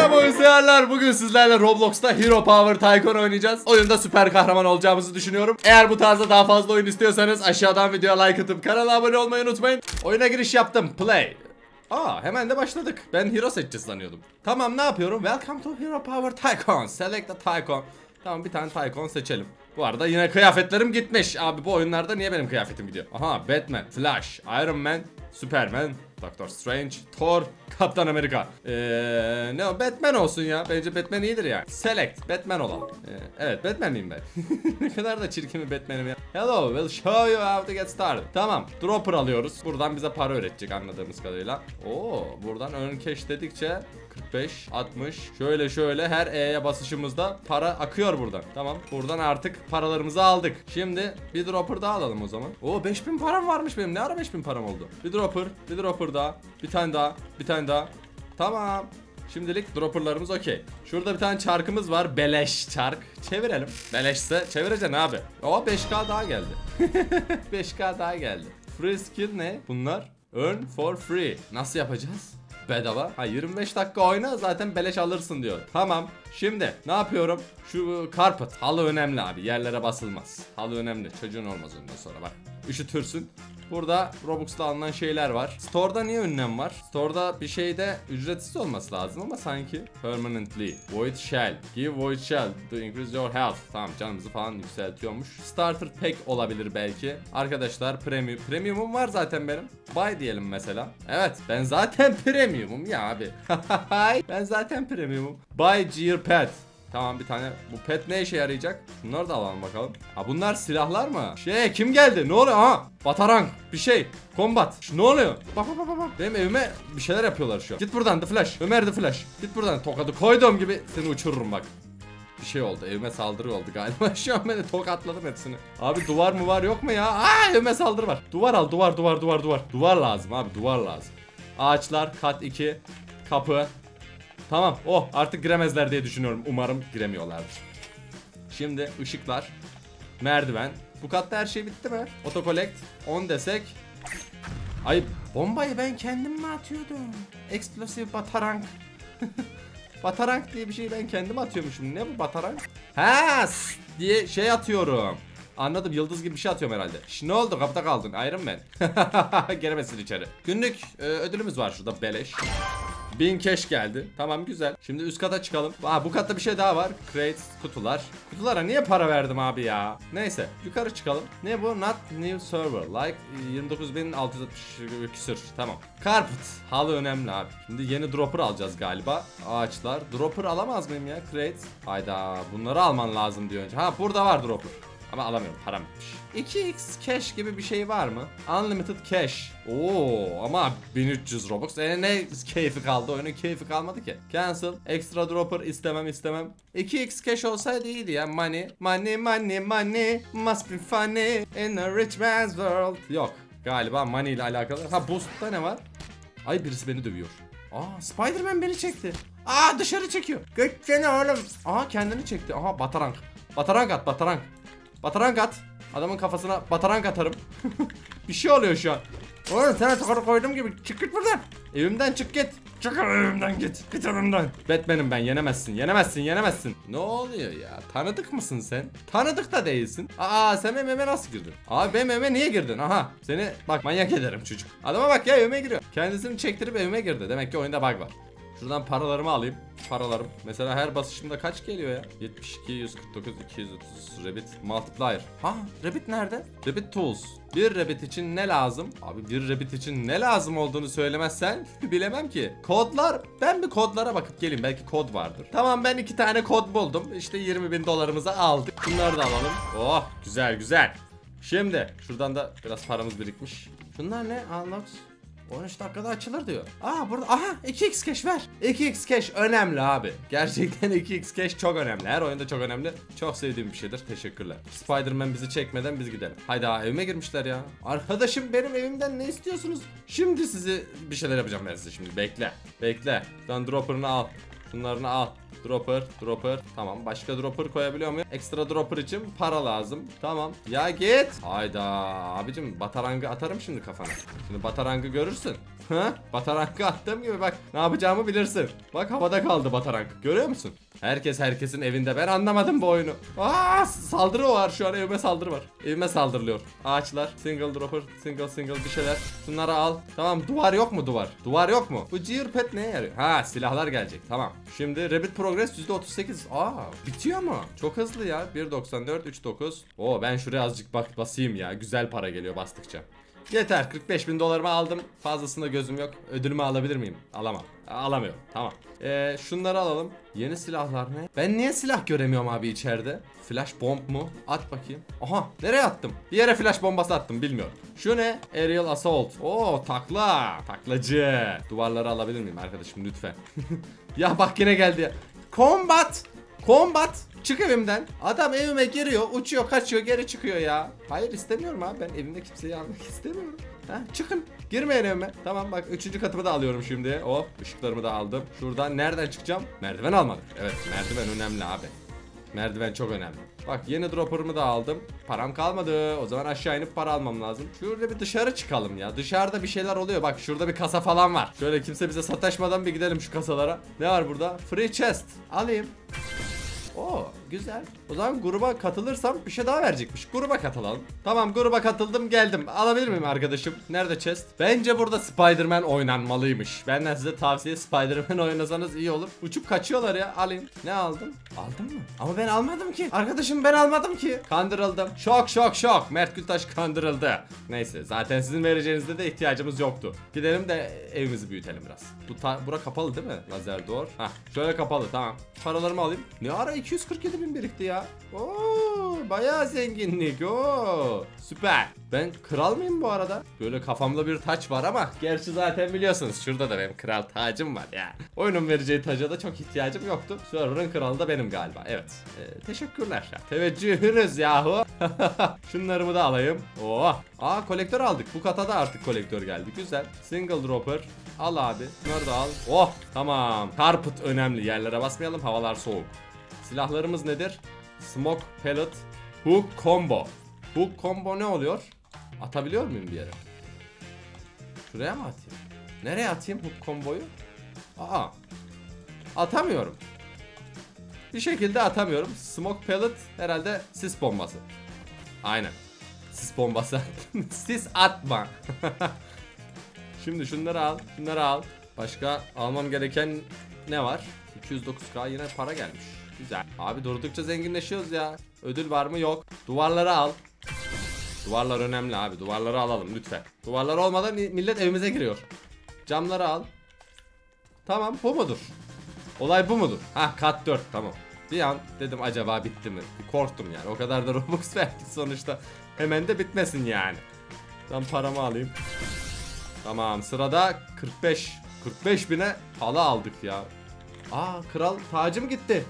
Merhaba oyuncular. Bugün sizlerle Roblox'ta Hero Power Tycoon oynayacağız. Oyunda süper kahraman olacağımızı düşünüyorum. Eğer bu tarzda daha fazla oyun istiyorsanız aşağıdan videoya like atıp kanala abone olmayı unutmayın. Oyuna giriş yaptım. Play. Hemen de başladık. Ben hero seçeceğiz sanıyordum. Tamam, ne yapıyorum? Welcome to Hero Power Tycoon. Select the Tycoon. Tamam, bir tane Tycoon seçelim. Bu arada yine kıyafetlerim gitmiş. Abi bu oyunlarda niye benim kıyafetim gidiyor? Aha, Batman, Flash, Iron Man, Superman, Doctor Strange, Thor, Kaptan Amerika. Ne o? Batman olsun ya. Bence Batman iyidir ya. Select. Batman olalım. Evet, Batman miyim ben? Ne kadar da çirkin bir Batman'im ya. Hello, we'll show you how to get started. Tamam. Dropper alıyoruz. Buradan bize para öğretecek anladığımız kadarıyla. Buradan earn cash dedikçe 45, 60. Şöyle her E'ye basışımızda para akıyor buradan. Tamam. Buradan artık paralarımızı aldık. Şimdi bir dropper daha alalım o zaman. 5000 param varmış benim. Ne ara 5000 param oldu? Bir dropper daha. Bir tane daha. Tamam. Şimdilik dropperlarımız okey. Şurada bir tane çarkımız var. Beleş çark. Çevirelim. Beleşse çevireceksin abi. 5K daha geldi. 5K daha geldi. Free skill ne? Bunlar earn for free. Nasıl yapacağız? Bedava. 25 dakika oyna zaten beleş alırsın diyor. Tamam. Şimdi ne yapıyorum? Şu carpet. Halı önemli abi. Yerlere basılmaz. Halı önemli. Çocuğun olmaz ondan sonra bak. Üşütürsün. Burada Robux'ta alınan şeyler var. Store'da niye önlem var? Store'da bir şeyde ücretsiz olması lazım ama sanki permanently. Void Shell. Give Void Shell to increase your health. Tamam, canımızı falan yükseltiyormuş. Starter Pack olabilir belki. Arkadaşlar premium'um var zaten benim. Buy diyelim mesela. Evet, ben zaten premium'um ya abi. Ben zaten premium'um. Buy Gear Pet. Tamam, bir tane. Bu pet ne işe yarayacak? Bunları da alalım bakalım. Bunlar silahlar mı? Kim geldi? Ne oluyor? Batarang. Bir şey. Combat. Ne oluyor? Bak. Benim evime bir şeyler yapıyorlar şu an. Git buradan The Flash. Ömer The Flash. Git buradan. Tokadı koyduğum gibi seni uçururum bak. Bir şey oldu. Evime saldırı oldu galiba. Şu an beni tokatladım hepsini. Abi duvar mı var yok mu ya? Evime saldırı var. Duvar al. Duvar. Duvar lazım abi. Duvar lazım. Ağaçlar. Kat 2. Kapı. Tamam. Artık giremezler diye düşünüyorum. Umarım giremiyorlardır. Şimdi ışıklar. Merdiven. Bu katta her şey bitti mi? Autocollect 10 desek. Bombayı ben kendim mi atıyordum? Explosive batarang. Batarang diye bir şeyi ben kendim atıyormuşum. Ne bu batarang? Diye şey atıyorum. Anladım, yıldız gibi bir şey atıyorum herhalde. Ne oldu, kapıda kaldın Iron Man. Giremezsin içeri. Günlük ödülümüz var şurada beleş. 1000 cash geldi. Tamam, güzel. Şimdi üst kata çıkalım. Bu katta bir şey daha var. Crates, kutular. Kutulara niye para verdim abi ya? Neyse, yukarı çıkalım. Ne bu? Not new server. Like 29.660 küsür. Tamam. Carpet. Halı önemli abi. Şimdi yeni dropper alacağız galiba. Ağaçlar. Dropper alamaz mıyım ya? Crates. Hayda. Bunları alman lazım diyor önce. Burada var dropper. Ama alamıyorum, param bitmiş. 2x cash gibi bir şey var mı? Unlimited cash. Ama 1300 Robux. Ne keyfi kaldı? Oyunun keyfi kalmadı ki. Cancel. Extra dropper istemem. 2x cash olsaydı iyiydi ya. Money must be funny in a rich man's world. Yok. Galiba money ile alakalı. Boost'ta ne var? Birisi beni dövüyor. Spider-Man beni çekti. Dışarı çekiyor. Gökçene oğlum. Kendini çekti. Batarang. Batarang at. Adamın kafasına batarang atarım. Bir şey oluyor şu an. Oğlum sana tokadı koydum gibi. Çık git buradan. Evimden çık git. Çık evimden git. Git evimden. Batman'im ben. Yenemezsin. Ne oluyor ya? Tanıdık mısın sen? Tanıdık da değilsin. Sen benim evime nasıl girdin? Benim evime niye girdin? Seni bak manyak ederim çocuk. Adama bak ya, evime giriyor. Kendisini çektirip evime girdi. Demek ki oyunda bug var. Şuradan paralarımı alayım. Paralarım. Mesela her basışımda kaç geliyor ya? 72, 149, 230 Rabbit Multiplier. Rabbit nerede? Rabbit Tools. Bir Rabbit için ne lazım? Abi bir Rabbit için ne lazım olduğunu söylemezsen bilemem ki. Kodlar. Ben bir kodlara bakıp geleyim. Belki kod vardır. Tamam, ben 2 tane kod buldum. İşte 20.000 dolarımızı aldık. Bunları da alalım. Güzel. Şimdi şuradan da biraz paramız birikmiş. Şunlar ne? Unlocks. 13 dakikada açılır diyor. Burada 2x cash ver. 2x cash önemli abi. Gerçekten 2x cash çok önemli. Her oyunda çok önemli. Çok sevdiğim bir şeydir. Teşekkürler. Spider-Man bizi çekmeden biz gidelim. Hayda, evime girmişler ya. Arkadaşım, benim evimden ne istiyorsunuz? Şimdi sizi bir şeyler yapacağım ben size şimdi. Bekle. Sen dropper'ını al. Şunlarını al. Dropper. Tamam, başka dropper koyabiliyor muyum? Ekstra dropper için para lazım. Tamam. Ya git. Hayda abicim, batarangı atarım şimdi kafana. Şimdi batarangı görürsün. Batarangı attığım gibi bak ne yapacağımı bilirsin. Bak havada kaldı batarang. Görüyor musun? Herkesin evinde. Ben anlamadım bu oyunu. Saldırı var şu an, evime saldırı var. Evime saldırılıyor. Ağaçlar. Single dropper. Single bir şeyler. Bunları al. Tamam, duvar yok mu duvar? Duvar yok mu? Bu gear pad neye yarıyor? Silahlar gelecek. Tamam. Şimdi Rabbit Progress %38. Bitiyor mu? Çok hızlı ya. 1.94 3.9. Ben şuraya azıcık basayım ya. Güzel para geliyor bastıkça. Yeter, 45.000 dolarımı aldım. Fazlasında gözüm yok. Ödülümü alabilir miyim? Alamam. Alamıyorum. Tamam. Şunları alalım. Yeni silahlar ne? Ben niye silah göremiyorum abi içeride? Flash bomb mu? At bakayım. Aha, nereye attım? Bir yere flash bombası attım, bilmiyorum. Şu ne? Aerial assault. Taklacı. Duvarları alabilir miyim arkadaşım lütfen? Ya bak yine geldi ya. Combat. Çık evimden. Adam evime giriyor, uçuyor, kaçıyor, geri çıkıyor ya. Hayır, istemiyorum abi, ben evimde kimseyi almak istemiyorum. Çıkın. Girmeyin evime. Tamam bak, 3. katımı da alıyorum şimdi. Işıklarımı da aldım. Şuradan nereden çıkacağım? Merdiven almadık. Evet, merdiven önemli abi. Merdiven çok önemli. Bak, yeni dropper'ımı da aldım. Param kalmadı. O zaman aşağı inip para almam lazım. Şurada bir dışarı çıkalım ya. Dışarıda bir şeyler oluyor. Bak, şurada bir kasa falan var. Şöyle kimse bize sataşmadan bir gidelim şu kasalara. Ne var burada? Free chest. Alayım. Güzel. O zaman gruba katılırsam bir şey daha verecekmiş. Gruba katılalım. Tamam, gruba katıldım, geldim. Alabilir miyim arkadaşım? Nerede chest? Bence burada Spider-Man oynanmalıymış. Benden size tavsiye, Spider-Man oynasanız iyi olur. Uçup kaçıyorlar ya. Alayım. Ne aldın? Aldın mı? Ama ben almadım ki. Arkadaşım, ben almadım ki. Kandırıldım. Şok. Mert Gültaş kandırıldı. Neyse, zaten sizin vereceğinizde de ihtiyacımız yoktu. Gidelim de evimizi büyütelim biraz. Bura kapalı değil mi? Lazer door. Şöyle kapalı, tamam. Paralarımı alayım. Ne ara 247.000 birikti ya. Bayağı zenginlik. Süper. Ben kral mıyım bu arada? Böyle kafamda bir taç var ama gerçi zaten biliyorsunuz, şurada da benim kral tacım var ya. Oyunun vereceği taca da çok ihtiyacım yoktu. Server'ın kralı da benim galiba. Evet. Teşekkürler. Teveccühünüz yahu. Şunlarımı da alayım. Kolektör aldık. Bu kata da artık kolektör geldi. Güzel. Single dropper. Al abi. Bunları da al. Tamam. Carpet önemli. Yerlere basmayalım. Havalar soğuk. Silahlarımız nedir? Smoke pellet. Hook combo. Hook combo ne oluyor? Atabiliyor muyum bir yere? Şuraya mı atayım? Nereye atayım hook comboyu? Atamıyorum. Bir şekilde atamıyorum. Smoke pellet herhalde sis bombası. Aynen. Sis bombası. Sis atma. Şimdi şunları al. Başka almam gereken ne var? 209k yine para gelmiş. Güzel. Abi durdukça zenginleşiyoruz ya. Ödül var mı? Yok. Duvarları al. Duvarlar önemli abi. Duvarları alalım lütfen. Duvarlar olmadan millet evimize giriyor. Camları al. Tamam, bu mudur? Olay bu mudur? Kat 4, tamam. Bir an dedim acaba bitti mi? Bir korktum yani. O kadar da Robux verdik sonuçta. Hemen de bitmesin yani. Ben paramı alayım. Tamam, sırada 45 bine halı aldık ya. Kral tacım gitti.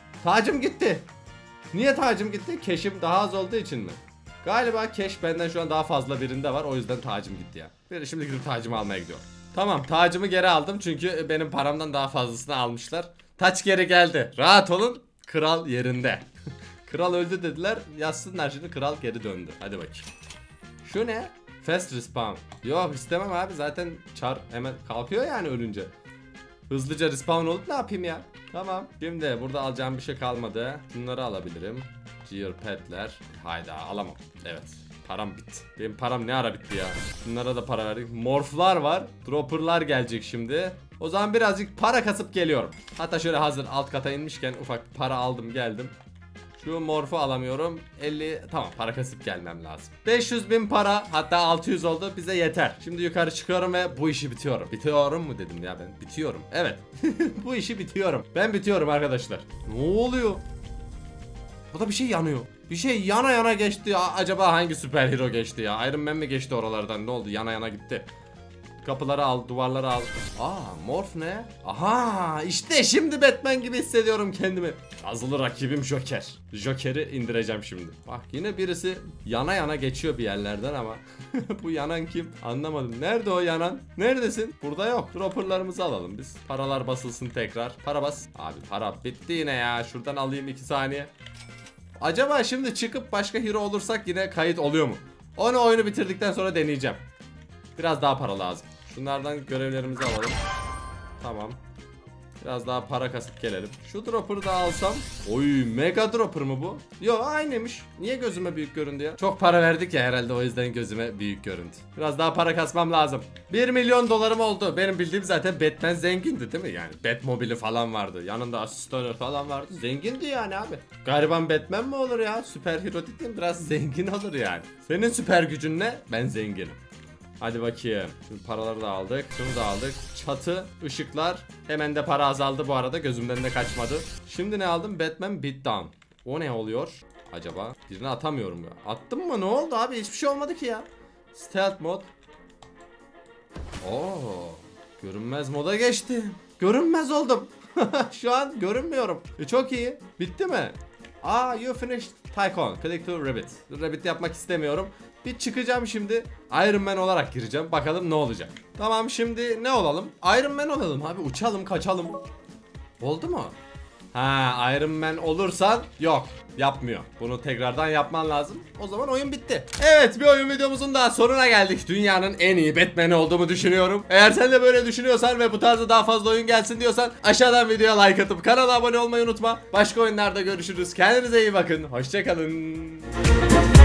Niye tacım gitti? Keşim daha az olduğu için mi? Galiba keş benden şu an daha fazla birinde var, o yüzden tacım gitti ya. Şimdi gidip tacımı almaya gidiyorum. Tamam, tacımı geri aldım çünkü benim paramdan daha fazlasını almışlar. Taç geri geldi. Rahat olun, kral yerinde. Kral öldü dediler, yazsınlar şimdi, kral geri döndü. Hadi bakayım. Şu ne? Fast respawn. Yok, istemem abi, zaten çar hemen kalkıyor yani ölünce. Hızlıca respawn olup ne yapayım ya? Tamam. Şimdi burada alacağım bir şey kalmadı. Bunları alabilirim. Gear pad'ler. Hayda, alamam. Evet. Param bitti. Benim param ne ara bitti ya? Bunlara da para verdik. Morph'lar var. Dropper'lar gelecek şimdi. O zaman birazcık para kasıp geliyorum. Hatta şöyle hazır alt kata inmişken ufak para aldım geldim. Şu morfu alamıyorum. 50, tamam, para kasıp gelmem lazım. 500.000 para, hatta 600 oldu, bize yeter. Şimdi yukarı çıkıyorum ve bu işi bitiyorum. Bitiyorum mu dedim ya ben? Bitiyorum. Evet. Bu işi bitiyorum. Ben bitiyorum arkadaşlar. Ne oluyor? Burada bir şey yanıyor. Bir şey yana geçti ya. Acaba hangi süper hero geçti ya? Iron Man mi geçti oralardan? Ne oldu? Yana gitti. Kapıları al, duvarları al. Morph ne? Aha, işte şimdi Batman gibi hissediyorum kendimi. Azılı rakibim Joker. Joker'i indireceğim şimdi. Bak yine birisi yana yana geçiyor bir yerlerden ama bu yanan kim? Anlamadım. Nerede o yanan? Neredesin? Burada yok. Dropperlarımızı alalım biz. Paralar basılsın tekrar. Para bas. Abi para bitti yine ya. Şuradan alayım 2 saniye. Acaba şimdi çıkıp başka hero olursak yine kayıt oluyor mu? Onu oyunu bitirdikten sonra deneyeceğim. Biraz daha para lazım. Şunlardan görevlerimizi alalım. Tamam. Biraz daha para kasıp gelelim. Şu dropper'ı da alsam. Oy, mega dropper mı bu? Yo, aynıymış. Niye gözüme büyük göründü ya? Çok para verdik ya herhalde, o yüzden gözüme büyük göründü. Biraz daha para kasmam lazım. 1 milyon dolarım oldu. Benim bildiğim zaten Batman zengindi değil mi? Yani Batmobile'i falan vardı. Yanında asistanı falan vardı. Zengindi yani abi. Gariban Batman mi olur ya? Süper hero dediğim biraz zengin olur yani. Senin süper gücün ne? Ben zenginim. Hadi bakayım. Şimdi paraları da aldık. Şunu da aldık. Çatı, ışıklar. Hemen de para azaldı bu arada. Gözümden de kaçmadı. Şimdi ne aldım? Batman Beatdown. O ne oluyor? Acaba? Birini atamıyorum ya. Attım mı? Ne oldu abi? Hiçbir şey olmadı ki ya. Stealth mod. Görünmez moda geçti. Görünmez oldum. Şu an görünmüyorum. Çok iyi. Bitti mi? You finished Tycoon. Click to Rabbit. Rabbit yapmak istemiyorum. Bir çıkacağım şimdi. Iron Man olarak gireceğim. Bakalım ne olacak. Tamam, şimdi ne olalım? Iron Man olalım abi. Uçalım, kaçalım. Oldu mu? Iron Man olursan yok, yapmıyor. Bunu tekrardan yapman lazım. O zaman oyun bitti. Evet, bir oyun videomuzun daha sonuna geldik. Dünyanın en iyi Batman'i olduğumu düşünüyorum. Eğer sen de böyle düşünüyorsan ve bu tarzda daha fazla oyun gelsin diyorsan aşağıdan videoya like atıp kanala abone olmayı unutma. Başka oyunlarda görüşürüz. Kendinize iyi bakın. Hoşça kalın.